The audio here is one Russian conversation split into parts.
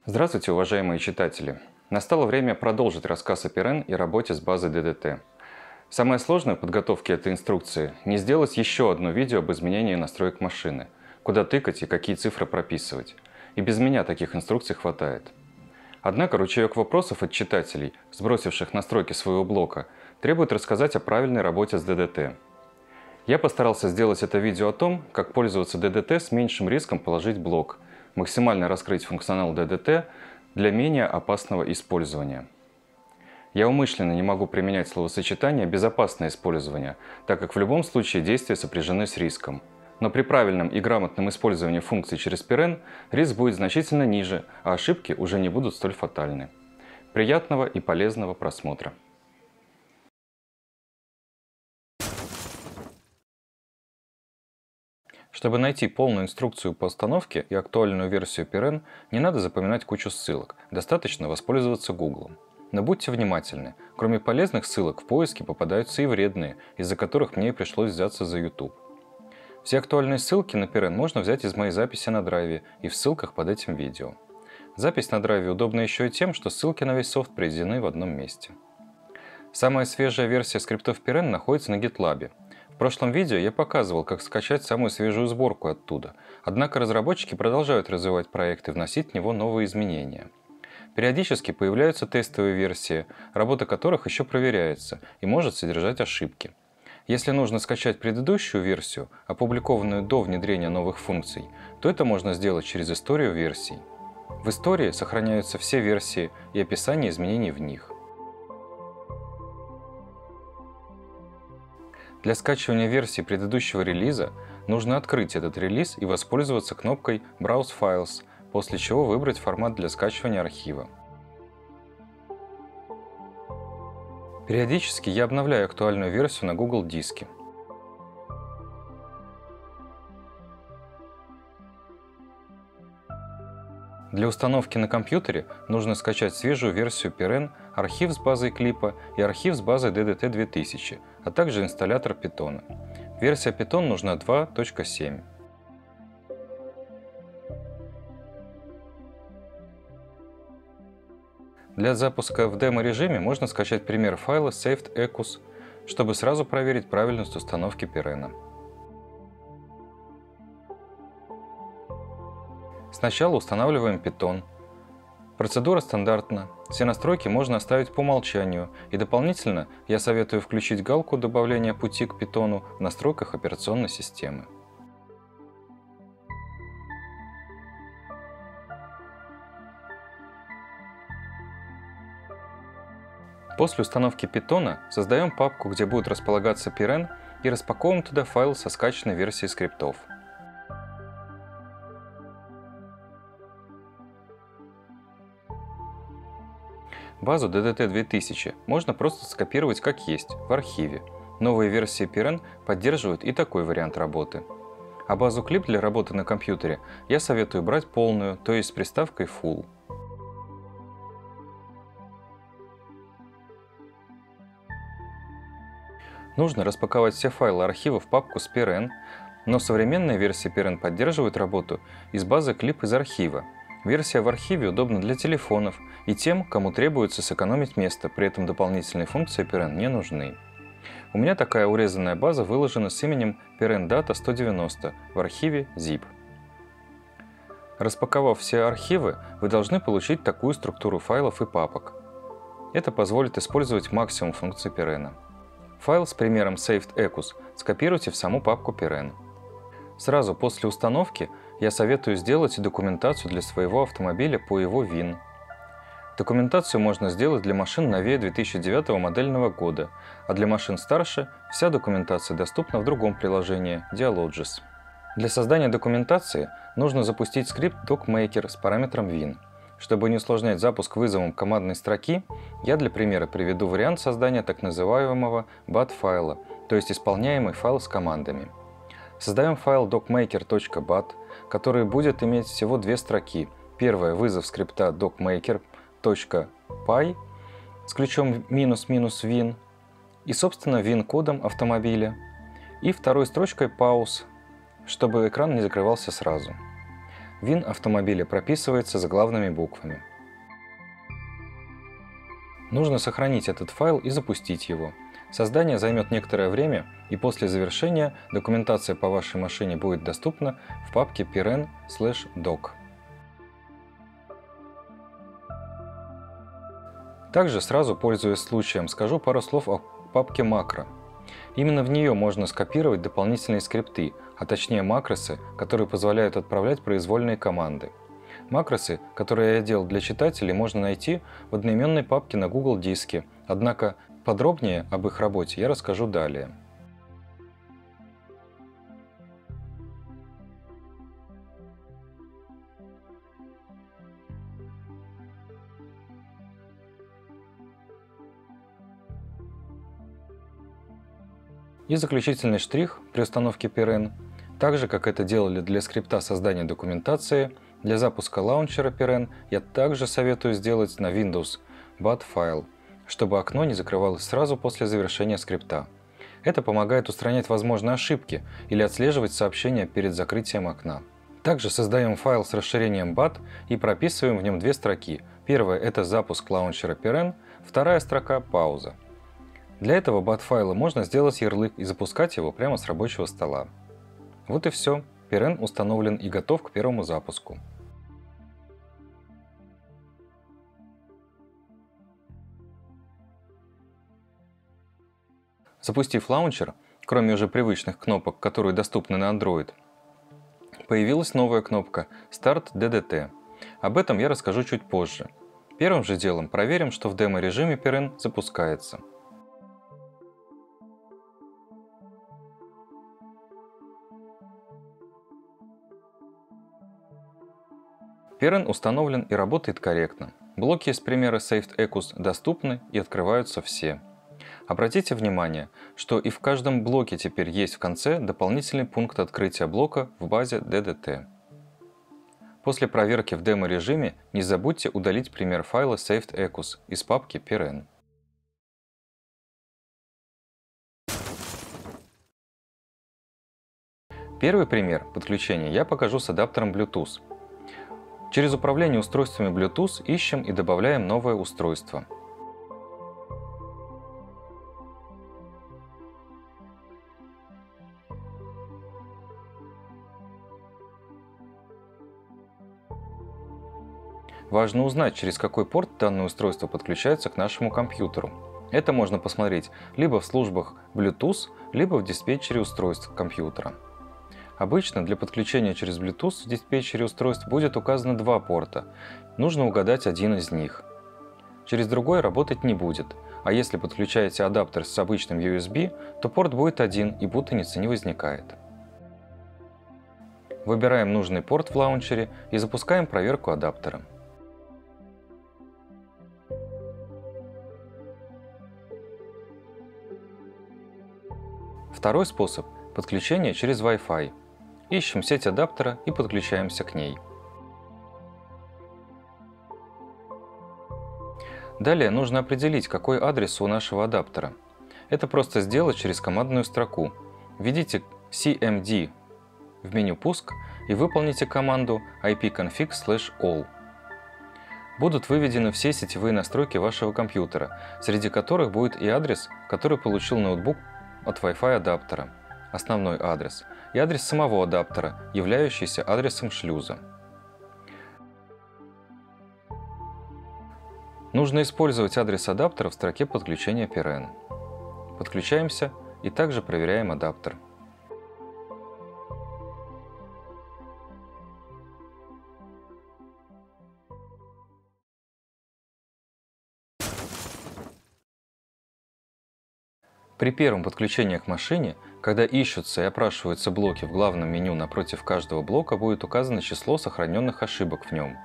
Здравствуйте, уважаемые читатели! Настало время продолжить рассказ о Пирен и работе с базой DDT. Самое сложное в подготовке этой инструкции – не сделать еще одно видео об изменении настроек машины, куда тыкать и какие цифры прописывать. И без меня таких инструкций хватает. Однако ручеек вопросов от читателей, сбросивших настройки своего блока, требует рассказать о правильной работе с DDT. Я постарался сделать это видео о том, как пользоваться DDT с меньшим риском положить блок, максимально раскрыть функционал DDT для менее опасного использования. Я умышленно не могу применять словосочетание «безопасное использование», так как в любом случае действия сопряжены с риском. Но при правильном и грамотном использовании функций через Пирен риск будет значительно ниже, а ошибки уже не будут столь фатальны. Приятного и полезного просмотра! Чтобы найти полную инструкцию по установке и актуальную версию Пирен, не надо запоминать кучу ссылок, достаточно воспользоваться Гуглом. Но будьте внимательны, кроме полезных ссылок в поиске попадаются и вредные, из-за которых мне и пришлось взяться за YouTube. Все актуальные ссылки на Пирен можно взять из моей записи на драйве и в ссылках под этим видео. Запись на драйве удобна еще и тем, что ссылки на весь софт приведены в одном месте. Самая свежая версия скриптов Пирен находится на GitLab. В прошлом видео я показывал, как скачать самую свежую сборку оттуда, однако разработчики продолжают развивать проект и вносить в него новые изменения. Периодически появляются тестовые версии, работа которых еще проверяется и может содержать ошибки. Если нужно скачать предыдущую версию, опубликованную до внедрения новых функций, то это можно сделать через историю версий. В истории сохраняются все версии и описание изменений в них. Для скачивания версии предыдущего релиза нужно открыть этот релиз и воспользоваться кнопкой Browse Files, после чего выбрать формат для скачивания архива. Периодически я обновляю актуальную версию на Google диске. Для установки на компьютере нужно скачать свежую версию Pиren, архив с базой клипа и архив с базой DDT 2000, а также инсталлятор Python. Версия Python нужна 2.7. Для запуска в демо-режиме можно скачать пример файла saved ecus, чтобы сразу проверить правильность установки Pиren. Сначала устанавливаем Python. Процедура стандартна. Все настройки можно оставить по умолчанию, и дополнительно я советую включить галку добавления пути к Python в настройках операционной системы. После установки Python создаем папку, где будет располагаться Pиren, и распаковываем туда файл со скачанной версией скриптов. Базу DDT 2000 можно просто скопировать как есть, в архиве. Новые версии Pиren поддерживают и такой вариант работы. А базу клип для работы на компьютере я советую брать полную, то есть с приставкой Full. Нужно распаковать все файлы архива в папку с Pиren, но современная версия Pиren поддерживает работу из базы клип из архива. Версия в архиве удобна для телефонов и тем, кому требуется сэкономить место, при этом дополнительные функции Pиren не нужны. У меня такая урезанная база выложена с именем Pиren Data 190 в архиве zip. Распаковав все архивы, вы должны получить такую структуру файлов и папок. Это позволит использовать максимум функций Pиren. Файл с примером saved ecus скопируйте в саму папку Pиren. Сразу после установки я советую сделать документацию для своего автомобиля по его VIN. Документацию можно сделать для машин новее 2009 модельного года, а для машин старше вся документация доступна в другом приложении Dialogis. Для создания документации нужно запустить скрипт DocMaker с параметром VIN. Чтобы не усложнять запуск вызовом командной строки, я для примера приведу вариант создания так называемого bat-файла, то есть исполняемый файл с командами. Создаем файл docmaker.bat, который будет иметь всего две строки. Первая – вызов скрипта docmaker.py с ключом --vin и, собственно, VIN-кодом автомобиля. И второй строчкой pause, чтобы экран не закрывался сразу. ВИН автомобиля прописывается заглавными буквами. Нужно сохранить этот файл и запустить его. Создание займет некоторое время, и после завершения документация по вашей машине будет доступна в папке peren/doc. Также сразу, пользуясь случаем, скажу пару слов о папке макро. Именно в нее можно скопировать дополнительные скрипты, а точнее макросы, которые позволяют отправлять произвольные команды. Макросы, которые я делал для читателей, можно найти в одноименной папке на Google диске, однако подробнее об их работе я расскажу далее. И заключительный штрих при установке Peren, так же как это делали для скрипта создания документации, для запуска лаунчера Peren я также советую сделать на Windows bat файл, чтобы окно не закрывалось сразу после завершения скрипта. Это помогает устранять возможные ошибки или отслеживать сообщения перед закрытием окна. Также создаем файл с расширением bat и прописываем в нем две строки. Первая – это запуск лаунчера Peren, вторая строка – пауза. Для этого bat-файла можно сделать ярлык и запускать его прямо с рабочего стола. Вот и все. Peren установлен и готов к первому запуску. Запустив лаунчер, кроме уже привычных кнопок, которые доступны на Android, появилась новая кнопка Start DDT. Об этом я расскажу чуть позже. Первым же делом проверим, что в демо-режиме Peren запускается. Peren установлен и работает корректно. Блоки из примера Saved Equus доступны и открываются все. Обратите внимание, что и в каждом блоке теперь есть в конце дополнительный пункт открытия блока в базе DDT. После проверки в демо-режиме не забудьте удалить пример файла Saved Equus из папки Peren. Первый пример подключения я покажу с адаптером Bluetooth. Через управление устройствами Bluetooth ищем и добавляем новое устройство. Важно узнать, через какой порт данное устройство подключается к нашему компьютеру. Это можно посмотреть либо в службах Bluetooth, либо в диспетчере устройств компьютера. Обычно для подключения через Bluetooth в диспетчере устройств будет указано два порта. Нужно угадать один из них. Через другой работать не будет, а если подключаете адаптер с обычным USB, то порт будет один и путаницы не возникает. Выбираем нужный порт в лаунчере и запускаем проверку адаптера. Второй способ – подключение через Wi-Fi. Ищем сеть адаптера и подключаемся к ней. Далее нужно определить, какой адрес у нашего адаптера. Это просто сделать через командную строку. Введите cmd в меню «Пуск» и выполните команду ipconfig/all. Будут выведены все сетевые настройки вашего компьютера, среди которых будет и адрес, который получил ноутбук от Wi-Fi адаптера, основной адрес, и адрес самого адаптера, являющийся адресом шлюза. Нужно использовать адрес адаптера в строке подключения Peren. Подключаемся и также проверяем адаптер. При первом подключении к машине, когда ищутся и опрашиваются блоки в главном меню, напротив каждого блока будет указано число сохраненных ошибок в нем.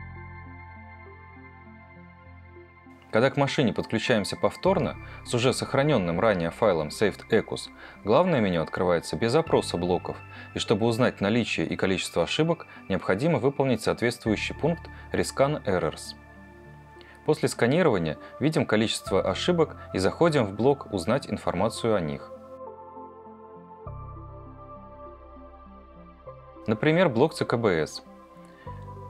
Когда к машине подключаемся повторно с уже сохраненным ранее файлом Saved Equus, главное меню открывается без опроса блоков, и чтобы узнать наличие и количество ошибок, необходимо выполнить соответствующий пункт Rescan Errors. После сканирования видим количество ошибок и заходим в блок «Узнать информацию о них». Например, блок CKBS.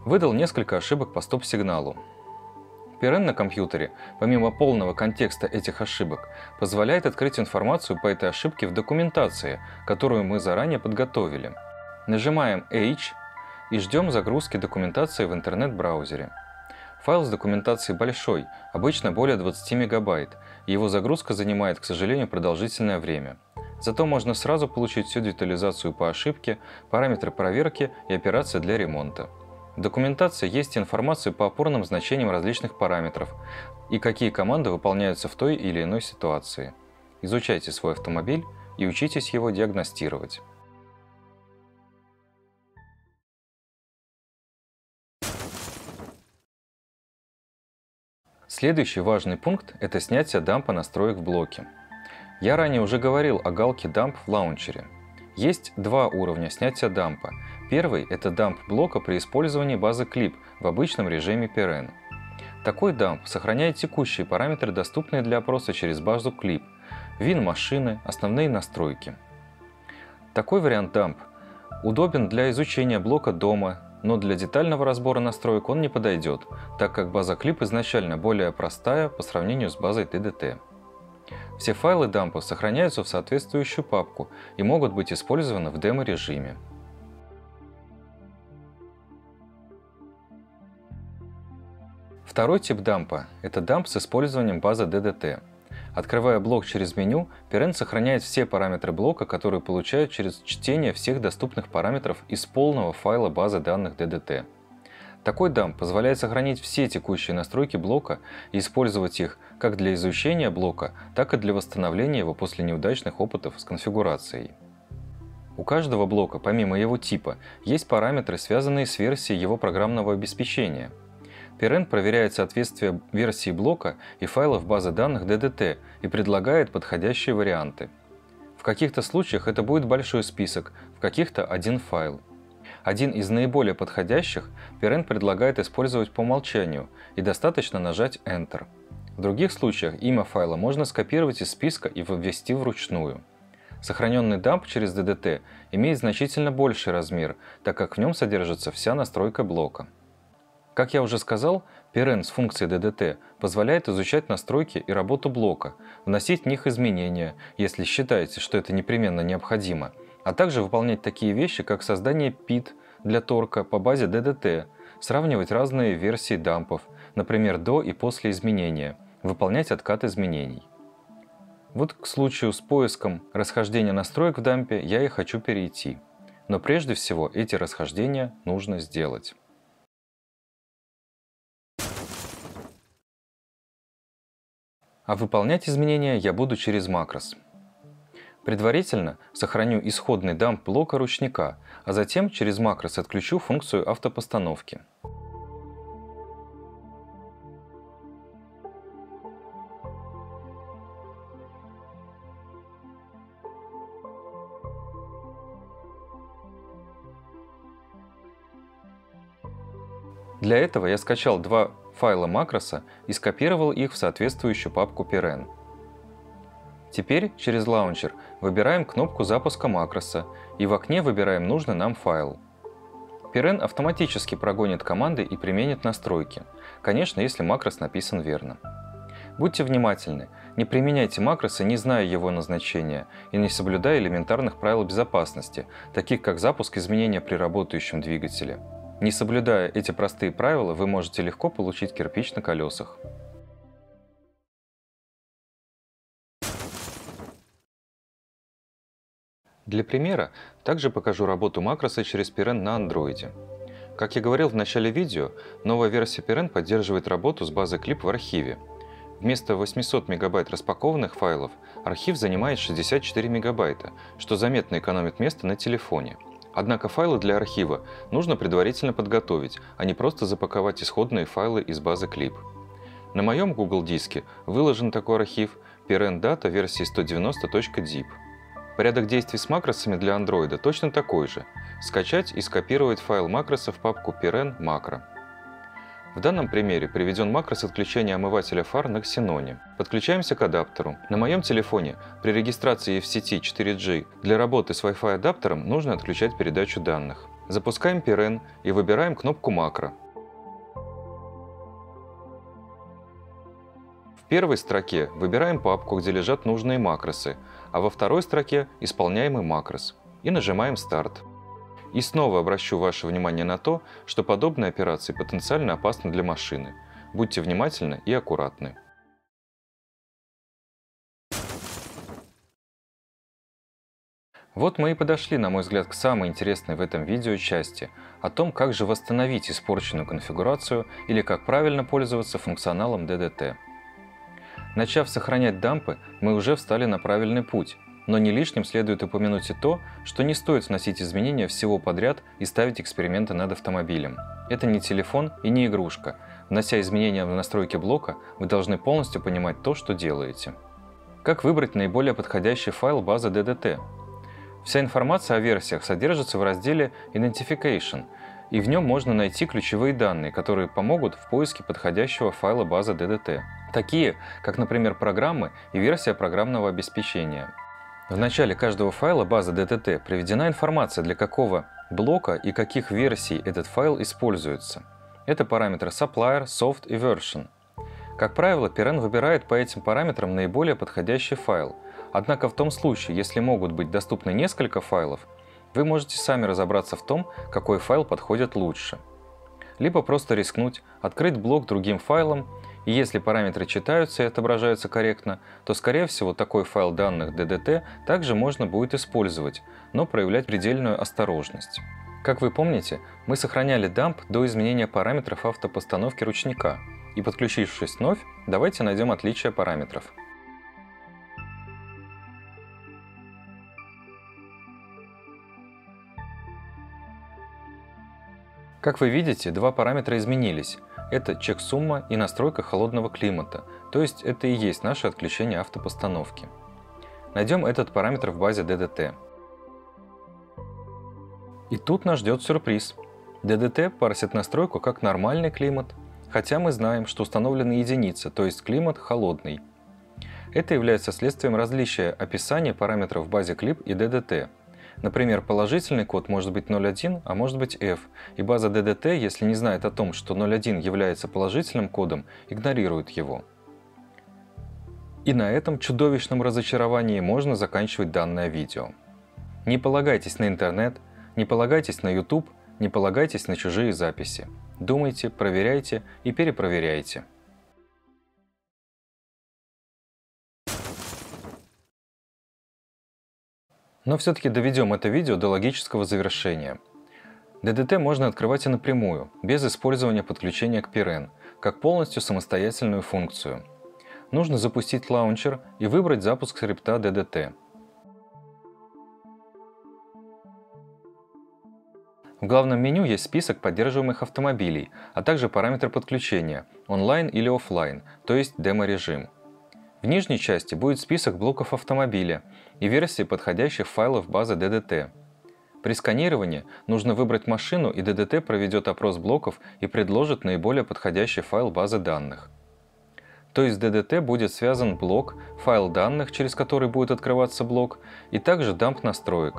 выдал несколько ошибок по стоп-сигналу. Peren на компьютере, помимо полного контекста этих ошибок, позволяет открыть информацию по этой ошибке в документации, которую мы заранее подготовили. Нажимаем H и ждем загрузки документации в интернет-браузере. Файл с документацией большой, обычно более 20 мегабайт, и его загрузка занимает, к сожалению, продолжительное время. Зато можно сразу получить всю детализацию по ошибке, параметры проверки и операции для ремонта. В документации есть информация по опорным значениям различных параметров и какие команды выполняются в той или иной ситуации. Изучайте свой автомобиль и учитесь его диагностировать. Следующий важный пункт – это снятие дампа настроек в блоке. Я ранее уже говорил о галке дамп в лаунчере. Есть два уровня снятия дампа. Первый – это дамп блока при использовании базы Clip в обычном режиме Peren. Такой дамп сохраняет текущие параметры, доступные для опроса через базу Clip, VIN машины, основные настройки. Такой вариант дамп удобен для изучения блока дома, но для детального разбора настроек он не подойдет, так как база Clip изначально более простая по сравнению с базой DDT. Все файлы дампа сохраняются в соответствующую папку и могут быть использованы в демо-режиме. Второй тип дампа – это дамп с использованием базы DDT. Открывая блок через меню, Peren сохраняет все параметры блока, которые получают через чтение всех доступных параметров из полного файла базы данных DDT. Такой дамп позволяет сохранить все текущие настройки блока и использовать их как для изучения блока, так и для восстановления его после неудачных опытов с конфигурацией. У каждого блока, помимо его типа, есть параметры, связанные с версией его программного обеспечения. Peren проверяет соответствие версии блока и файлов базы данных DDT и предлагает подходящие варианты. В каких-то случаях это будет большой список, в каких-то один файл. Один из наиболее подходящих Peren предлагает использовать по умолчанию, и достаточно нажать Enter. В других случаях имя файла можно скопировать из списка и ввести вручную. Сохраненный дамп через DDT имеет значительно больший размер, так как в нем содержится вся настройка блока. Как я уже сказал, Peren с функцией DDT позволяет изучать настройки и работу блока, вносить в них изменения, если считаете, что это непременно необходимо, а также выполнять такие вещи, как создание PID для торка по базе DDT, сравнивать разные версии дампов, например, до и после изменения, выполнять откат изменений. Вот к случаю с поиском расхождения настроек в дампе я и хочу перейти. Но прежде всего эти расхождения нужно сделать. А выполнять изменения я буду через макрос. Предварительно сохраню исходный дамп блока ручника, а затем через макрос отключу функцию автопостановки. Для этого я скачал два файла макроса и скопировал их в соответствующую папку Peren. Теперь через лаунчер выбираем кнопку запуска макроса и в окне выбираем нужный нам файл. Peren автоматически прогонит команды и применит настройки, конечно, если макрос написан верно. Будьте внимательны, не применяйте макросы, не зная его назначения и не соблюдая элементарных правил безопасности, таких как запуск изменения при работающем двигателе. Не соблюдая эти простые правила, вы можете легко получить кирпич на колесах. Для примера также покажу работу макроса через Peren на Android. Как я говорил в начале видео, новая версия Peren поддерживает работу с базой Clip в архиве. Вместо 800 мегабайт распакованных файлов архив занимает 64 мегабайта, что заметно экономит место на телефоне. Однако файлы для архива нужно предварительно подготовить, а не просто запаковать исходные файлы из базы Clip. На моем Google диске выложен такой архив Peren Data версии 190.zip. Порядок действий с макросами для Android точно такой же – скачать и скопировать файл макроса в папку Peren Macro. В данном примере приведен макрос отключения омывателя фар на Xenon. Подключаемся к адаптеру. На моем телефоне при регистрации в сети 4G для работы с Wi-Fi адаптером нужно отключать передачу данных. Запускаем Peren и выбираем кнопку «Макро». В первой строке выбираем папку, где лежат нужные макросы, а во второй строке исполняемый макрос. И нажимаем «Старт». И снова обращу ваше внимание на то, что подобные операции потенциально опасны для машины. Будьте внимательны и аккуратны. Вот мы и подошли, на мой взгляд, к самой интересной в этом видео части – о том, как же восстановить испорченную конфигурацию или как правильно пользоваться функционалом DDT. Начав сохранять дампы, мы уже встали на правильный путь, но не лишним следует упомянуть и то, что не стоит вносить изменения всего подряд и ставить эксперименты над автомобилем. Это не телефон и не игрушка. Внося изменения в настройки блока, вы должны полностью понимать то, что делаете. Как выбрать наиболее подходящий файл базы DDT? Вся информация о версиях содержится в разделе Identification, и в нем можно найти ключевые данные, которые помогут в поиске подходящего файла базы DDT, такие как, например, программы и версия программного обеспечения. В начале каждого файла базы DDT приведена информация, для какого блока и каких версий этот файл используется. Это параметры Supplier, Soft и Version. Как правило, Peren выбирает по этим параметрам наиболее подходящий файл. Однако в том случае, если могут быть доступны несколько файлов, вы можете сами разобраться в том, какой файл подходит лучше. Либо просто рискнуть, открыть блок другим файлом, и если параметры читаются и отображаются корректно, то скорее всего такой файл данных DDT также можно будет использовать, но проявлять предельную осторожность. Как вы помните, мы сохраняли дамп до изменения параметров автопостановки ручника, и подключившись вновь, давайте найдем отличия параметров. Как вы видите, два параметра изменились. Это чек-сумма и настройка холодного климата, то есть это и есть наше отключение автопостановки. Найдем этот параметр в базе DDT. И тут нас ждет сюрприз. DDT парсит настройку как нормальный климат, хотя мы знаем, что установлены единицы, то есть климат холодный. Это является следствием различия описания параметров в базе Clip и DDT. Например, положительный код может быть 0.1, а может быть F, и база DDT, если не знает о том, что 0.1 является положительным кодом, игнорирует его. И на этом чудовищном разочаровании можно заканчивать данное видео. Не полагайтесь на интернет, не полагайтесь на YouTube, не полагайтесь на чужие записи. Думайте, проверяйте и перепроверяйте. Но все-таки доведем это видео до логического завершения. DDT можно открывать и напрямую, без использования подключения к Peren, как полностью самостоятельную функцию. Нужно запустить лаунчер и выбрать запуск скрипта DDT. В главном меню есть список поддерживаемых автомобилей, а также параметры подключения – онлайн или офлайн, то есть демо-режим. В нижней части будет список блоков автомобиля и версии подходящих файлов базы DDT. При сканировании нужно выбрать машину, и DDT проведет опрос блоков и предложит наиболее подходящий файл базы данных. То есть с DDT будет связан блок, файл данных, через который будет открываться блок, и также дамп настроек.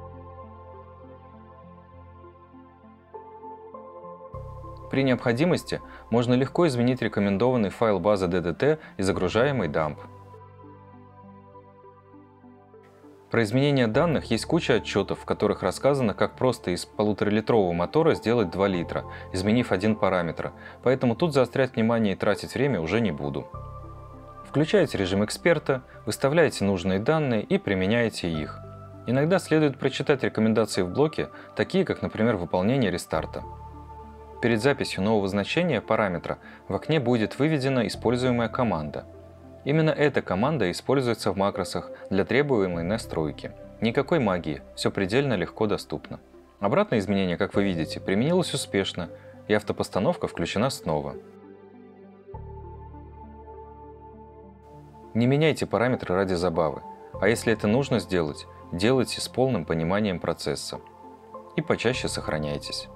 При необходимости можно легко изменить рекомендованный файл базы DDT и загружаемый дамп. Про изменение данных есть куча отчетов, в которых рассказано, как просто из 1,5-литрового мотора сделать 2 литра, изменив один параметр, поэтому тут заострять внимание и тратить время уже не буду. Включаете режим эксперта, выставляете нужные данные и применяете их. Иногда следует прочитать рекомендации в блоке, такие как, например, выполнение рестарта. Перед записью нового значения параметра в окне будет выведена используемая команда. Именно эта команда используется в макросах для требуемой настройки. Никакой магии, все предельно легко доступно. Обратное изменение, как вы видите, применилось успешно, и автопостановка включена снова. Не меняйте параметры ради забавы, а если это нужно сделать, делайте с полным пониманием процесса. И почаще сохраняйтесь.